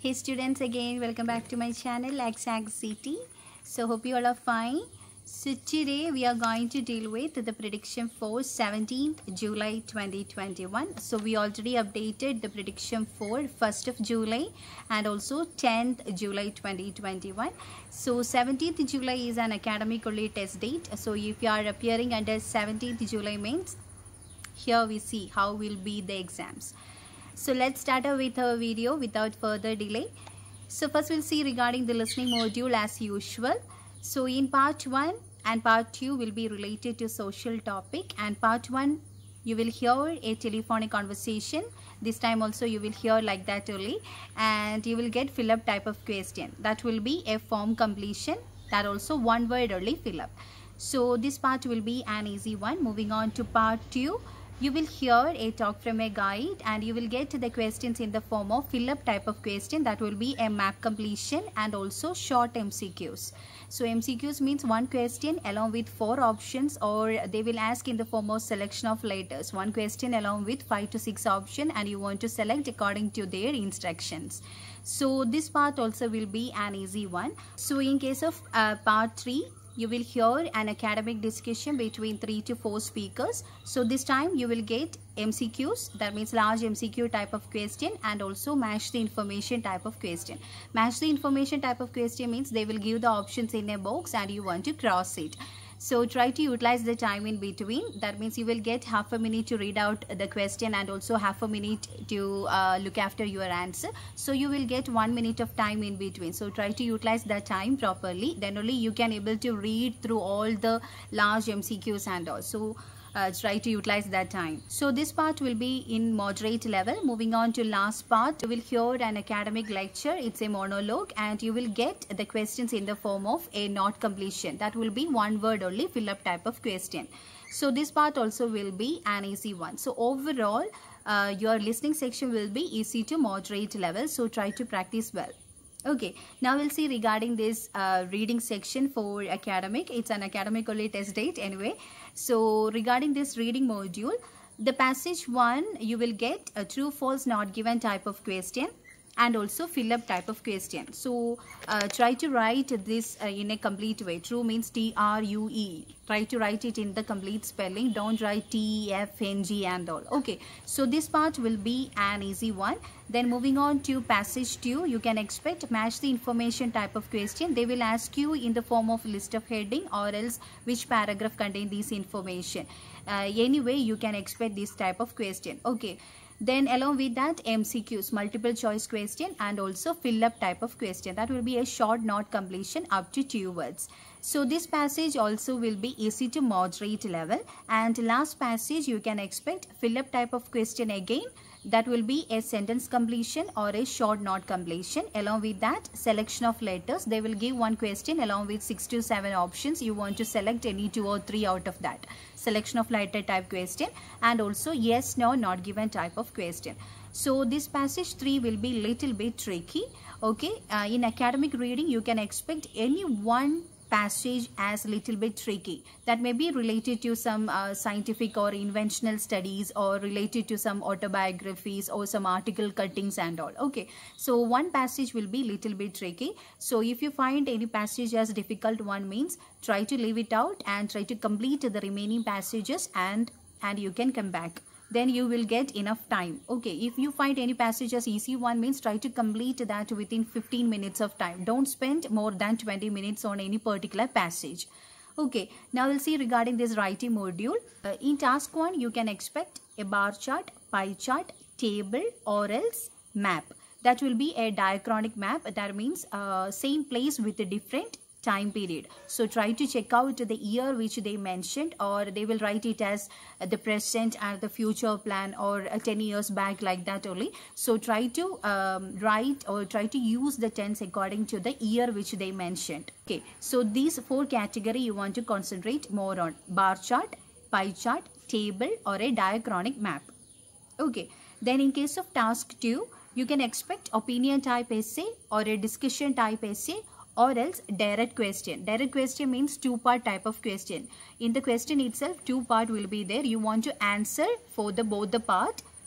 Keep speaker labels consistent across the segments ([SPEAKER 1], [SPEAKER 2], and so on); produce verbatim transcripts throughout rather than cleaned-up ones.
[SPEAKER 1] Hey students, again welcome back to my channel Exact City. So hope you all are fine. So today we are going to deal with the prediction for seventeenth July twenty twenty-one. So we already updated the prediction for first of July and also tenth July twenty twenty-one. So seventeenth July is an academic only test date. So if you are appearing under seventeenth July means here we see how will be the exams. So let's start with our video without further delay. So first we'll see regarding the listening module as usual. So in part one and part two will be related to social topic, and part one you will hear a telephonic conversation. This time also you will hear like that only, and you will get fill up type of question. That will be a form completion, that also one word only fill up. So this part will be an easy one. Moving on to part two, you will hear a talk from a guide and you will get the questions in the form of fill up type of question. That will be a map completion and also short M C Qs. So M C Qs means one question along with four options, or they will ask in the form of selection of letters. One question along with five to six options, and you want to select according to their instructions. So this part also will be an easy one. So in case of uh, part three, you will hear an academic discussion between three to four speakers. So this time you will get M C Qs, that means large M C Q type of question, and also match the information type of question. Match the information type of question means they will give the options in a box and you want to cross it. So try to utilize the time in between. That means you will get half a minute to read out the question and also half a minute to uh, look after your answer. So you will get one minute of time in between. So try to utilize that time properly. Then only you can able to read through all the large M C Qs and all. So Uh, try to utilize that time. So this part will be in moderate level. Moving on to last part, you will hear an academic lecture. It's a monologue and you will get the questions in the form of a not completion. That will be one word only fill up type of question. So this part also will be an easy one. So overall uh, your listening section will be easy to moderate level. So try to practice well. Okay, now we'll see regarding this uh, reading section for academic. It's an academic only test date anyway. So regarding this reading module, the passage one, you will get a true, false, not given type of question and also fill up type of question. So uh, try to write this uh, in a complete way. True means T R U E. Try to write it in the complete spelling. Don't write T, F, N, G and all. Okay, so this part will be an easy one. Then moving on to passage two, you can expect match the information type of question. They will ask you in the form of list of heading or else which paragraph contain this information. Uh, anyway, you can expect this type of question. Okay. Then along with that, M C Qs, multiple choice question and also fill up type of question. That will be a short not completion up to two words. So this passage also will be easy to moderate level. And last passage you can expect fill up type of question again. That will be a sentence completion or a short not completion. Along with that, selection of letters. They will give one question along with six to seven options. You want to select any two or three out of that. Selection of letter type question and also yes, no, not given type of question. So this passage three will be little bit tricky. Okay, uh, in academic reading you can expect any one passage as little bit tricky. That may be related to some uh, scientific or inventional studies or related to some autobiographies or some article cuttings and all. Okay, so one passage will be little bit tricky. So if you find any passage as difficult one means try to leave it out and try to complete the remaining passages and and you can come back. Then you will get enough time. Okay, if you find any passage as easy one means try to complete that within fifteen minutes of time. Don't spend more than twenty minutes on any particular passage. Okay, now we'll see regarding this writing module. Uh, in task one, you can expect a bar chart, pie chart, table or else map. That will be a diachronic map. That means uh, same place with a different time period. So try to check out the year which they mentioned, or they will write it as the present and the future plan or ten years back like that only. So try to um, write or try to use the tense according to the year which they mentioned. Okay, so these four category you want to concentrate more on: bar chart, pie chart, table or a diachronic map. Okay, then in case of task two, you can expect opinion type essay or a discussion type essay or else direct question. Direct question means two part type of question. In the question itself two part will be there. You want to answer for the both the part.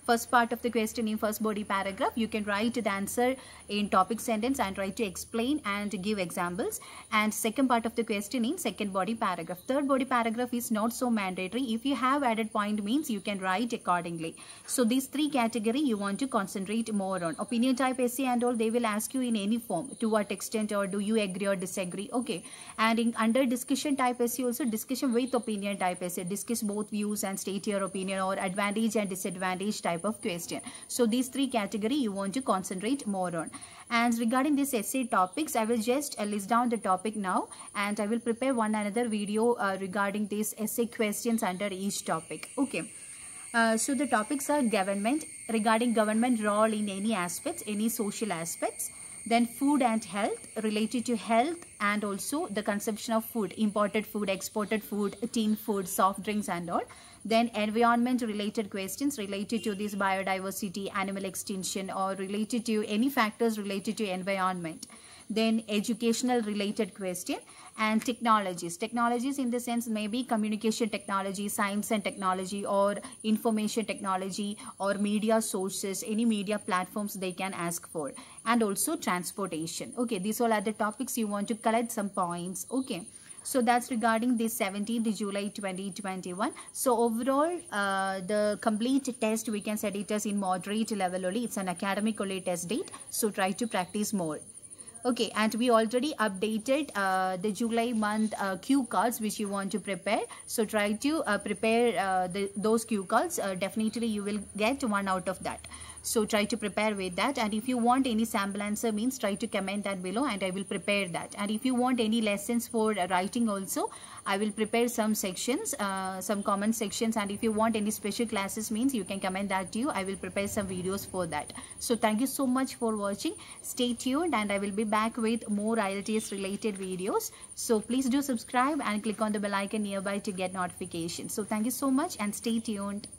[SPEAKER 1] first part of the question in first body paragraph, you can write the answer in topic sentence and try to explain and give examples. And second part of the question in second body paragraph. Third body paragraph is not so mandatory. If you have added point means you can write accordingly. So these three category you want to concentrate more on. Opinion type essay and all, they will ask you in any form, to what extent, or do you agree or disagree. Okay. And in under discussion type essay also, discussion with opinion type essay, discuss both views and state your opinion, or advantage and disadvantage type of question. So these three category you want to concentrate more on. And regarding this essay topics, I will just uh, list down the topic now, and I will prepare one another video uh, regarding these essay questions under each topic. Okay. Uh, so the topics are government, regarding government role in any aspects, any social aspects. Then food and health, related to health and also the consumption of food, imported food, exported food, tin food, soft drinks and all. Then environment related questions related to this biodiversity, animal extinction, or related to any factors related to environment. Then educational related question, and technologies. Technologies in the sense maybe communication technology, science and technology, or information technology, or media sources, any media platforms they can ask for. And also transportation. Okay, these all are the topics you want to collect some points. Okay. So that's regarding the seventeenth July twenty twenty-one. So overall, uh, the complete test we can set it as in moderate level only. It's an academic only test date. So try to practice more. Okay, and we already updated uh, the July month uh, cue cards which you want to prepare. So try to uh, prepare uh, the, those cue cards. Uh, definitely you will get one out of that. So try to prepare with that. And if you want any sample answer means, try to comment that below and I will prepare that. And if you want any lessons for uh, writing also, I will prepare some sections, uh, some comment sections. And if you want any special classes means, you can comment that to you. I will prepare some videos for that. So thank you so much for watching. Stay tuned and I will be back with more I E L T S related videos. So please do subscribe and click on the bell icon nearby to get notifications. So thank you so much and stay tuned.